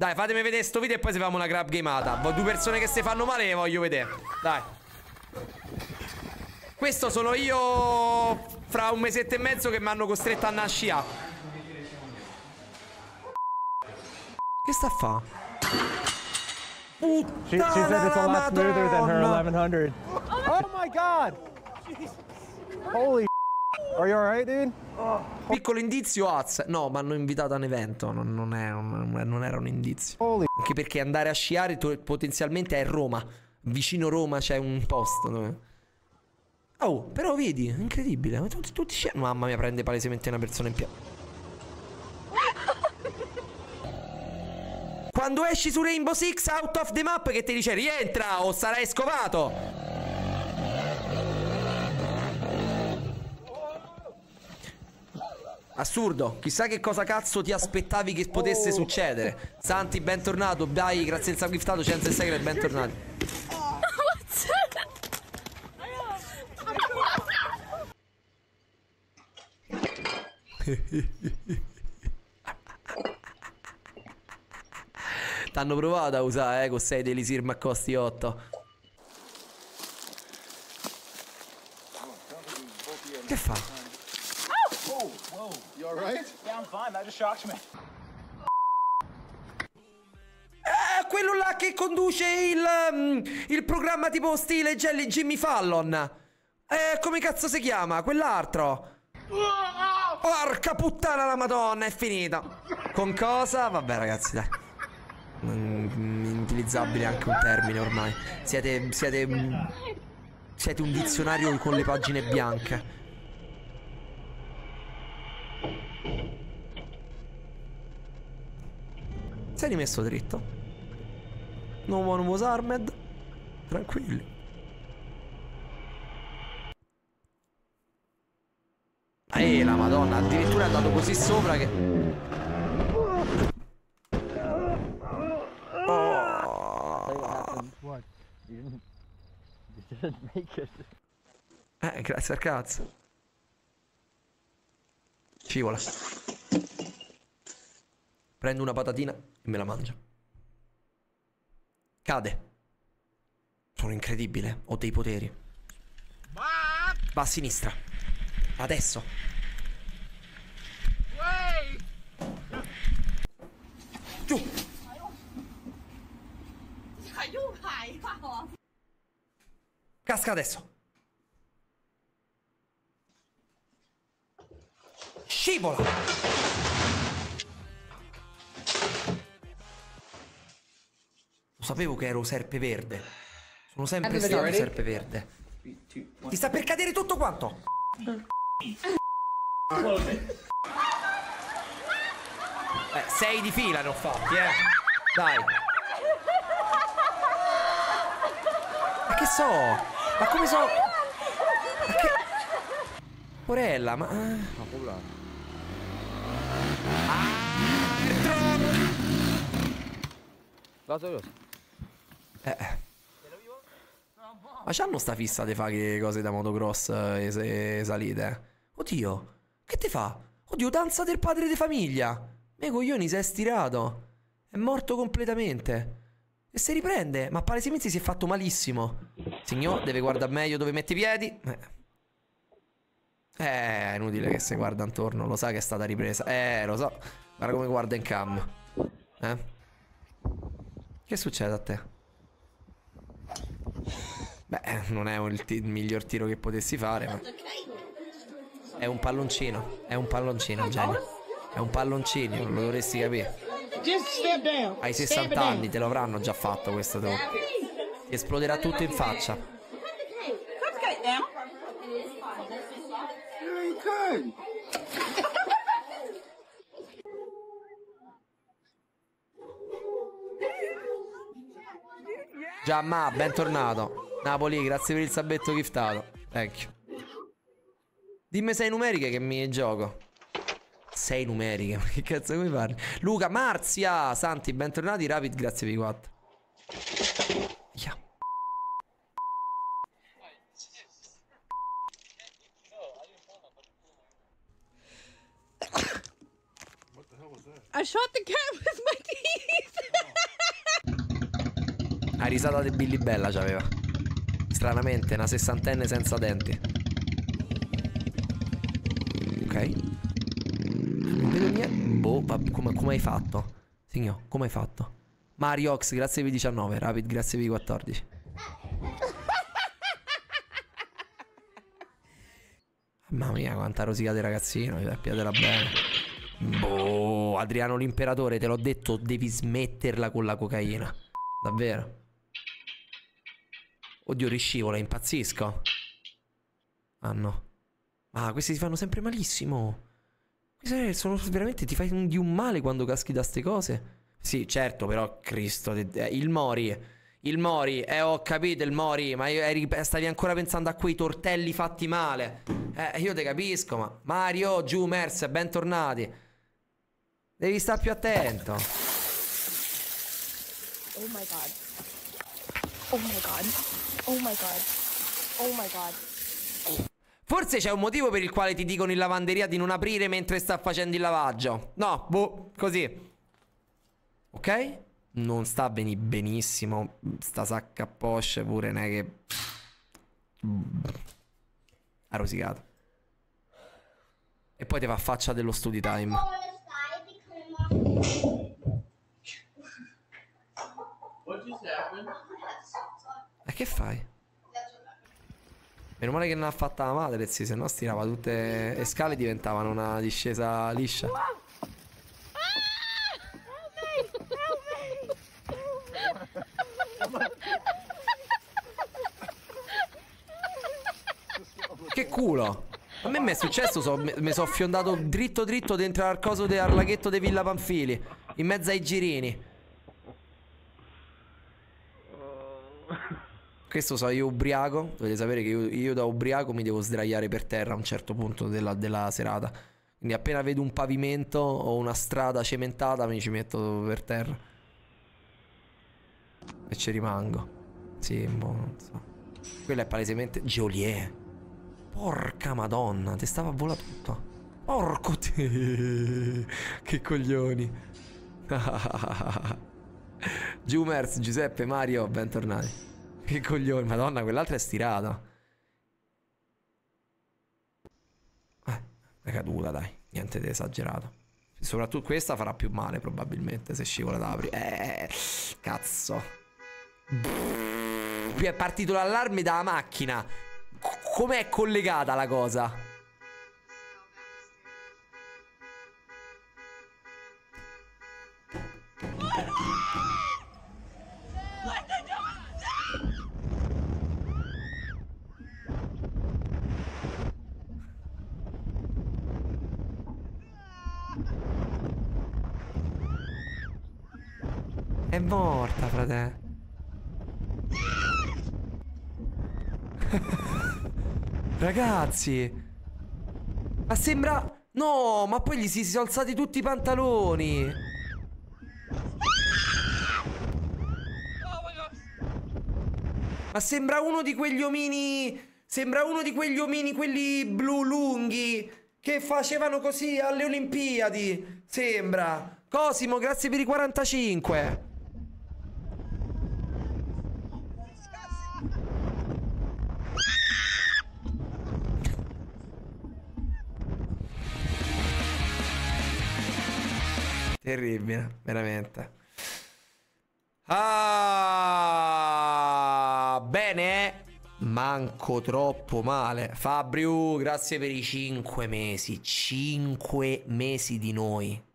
Dai, fatemi vedere sto video e poi si famo una grab gameata. Due persone che si fanno male le voglio vedere. Dai. Questo sono io fra un mesetto e mezzo che mi hanno costretto a nascere. Che sta a fa? Puttana la Madonna. Oh my god! Holy are you alright, dude? Piccolo indizio, Az. No, mi hanno invitato a un evento. Non era un indizio. Anche perché andare a sciare potenzialmente è Roma. Vicino Roma c'è un posto dove... Oh, però vedi, è incredibile. Tutti sciano. Mamma mia, prende palesemente una persona in piedi. Quando esci su Rainbow Six out of the map che ti dice rientra o sarai scovato. Assurdo, chissà che cosa cazzo ti aspettavi che potesse succedere. Santi, bentornato. Dai, grazie al subgiftato, Cenza e Secret, bentornati. T'hanno provato a usare con 6 dell'Elisir ma costi 8. Che fa? You alright? Yeah, I'm fine. That just shocked me. Quello là che conduce il programma tipo stile Jimmy Fallon. Come cazzo si chiama? Quell'altro. Porca puttana la Madonna, è finita. Con cosa? Vabbè ragazzi, dai. Inutilizzabile anche un termine ormai. Siete un dizionario con le pagine bianche. Sei rimesso dritto. Non was armed. Tranquilli. La Madonna, addirittura è andato così sopra che... What? You didn't make it. Grazie al cazzo. Scivola. Prendo una patatina e me la mangio. Cade. Sono incredibile. Ho dei poteri. Va a sinistra. Adesso. Giù. Casca adesso. Scivola. Lo sapevo che ero serpeverde. Sono sempre stato serpeverde. Ti sta per cadere tutto quanto. 6 di fila ne ho fatti, Dai. Ma che so? Ma come so? Ma che... Porella, ma... Ma c'hanno sta fissa di fare cose da motocross e salite? Oddio, che te fa? Oddio, danza del padre di famiglia. Me coglioni, si è stirato. È morto completamente. E si riprende. Ma palesemente si è fatto malissimo. Signor, deve guardare meglio dove mette i piedi. È inutile che si guarda intorno. Lo sa che è stata ripresa. Lo so. Guarda come guarda in cam. Che succede a te? Beh, non è il miglior tiro che potessi fare, ma... È un palloncino. È un palloncino, genio. È un palloncino, lo dovresti capire. Hai 60 anni, te lo avranno già fatto questo trucco. Ti esploderà tutto in faccia. Giamma, bentornato. Napoli, grazie per il sabetto giftato. Thank you. Dimmi 6 numeriche che mi gioco. 6 numeriche, ma che cazzo vuoi fare? Luca, Marzia, Santi, bentornati. Rapid, grazie per i 4. Yeah. I shot the cat with my teeth. La risata di Billy Bella c'aveva. Stranamente, una sessantenne senza denti. Ok. Non vedo niente. Boh, come hai fatto? Signor, come hai fatto? Mariox, grazie per i 19. Rapid, grazie per i 14. Mamma mia, quanta rosicata di ragazzino. Sappiatela bene. Boh, Adriano l'imperatore, te l'ho detto, devi smetterla con la cocaina. Davvero. Oddio, riscivola, impazzisco. Ah no. Ah, questi si fanno sempre malissimo. Questi sono veramente, ti fai di un male quando caschi da ste cose. Sì, certo, però, Cristo, il Mori. Il Mori, ho capito il Mori, ma stavi ancora pensando a quei tortelli fatti male. Io te capisco, ma Mario, giù, Mers, bentornati. Devi stare più attento. Oh my god. Oh my god. Oh my god. Oh my god. Forse c'è un motivo per il quale ti dicono in lavanderia di non aprire mentre sta facendo il lavaggio. No, boh, così. Ok? Non sta benissimo. Sta sacca a poche pure, non è che... ha rosicato. E poi ti fa faccia dello study time. E che fai? Meno male che non ha fatta la madre, sì, se no stirava tutte le scale, diventavano una discesa liscia. Che culo! A me mi è successo, mi sono fiondato dritto dentro al coso al laghetto di Villa Panfili, in mezzo ai girini. Questo so io ubriaco. Dovete sapere che io da ubriaco mi devo sdraiare per terra a un certo punto della serata. Quindi appena vedo un pavimento o una strada cementata mi ci metto per terra. E ci rimango. Sì, boh, non so. Quella è palesemente Geolier. Porca madonna, ti stava a volare tutto. Porco te. Che coglioni. Jumers, Giuseppe, Mario, bentornati. Che coglioni, madonna, quell'altra è stirata. È caduta, dai, niente di esagerato. Soprattutto questa farà più male probabilmente se scivola da apri. Cazzo. Qui è partito l'allarme dalla macchina. Com'è collegata la cosa? È morta, frate. Ragazzi, ma sembra... No, ma poi gli si sono alzati tutti i pantaloni. Ma sembra uno di quegli omini... Sembra uno di quegli omini, quelli blu lunghi, che facevano così alle Olimpiadi. Sembra. Cosimo, grazie per i 45. Terribile, veramente. Ah, bene. Manco troppo male. Fabriu, grazie per i 5 mesi. 5 mesi di noi.